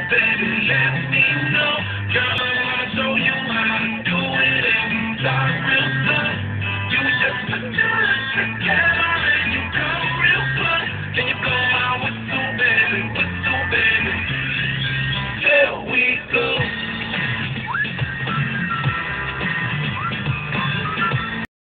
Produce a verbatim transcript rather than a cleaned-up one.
Baby, let me know. Girl, I'll show you how to do it. And start real slow. You just put your lips together.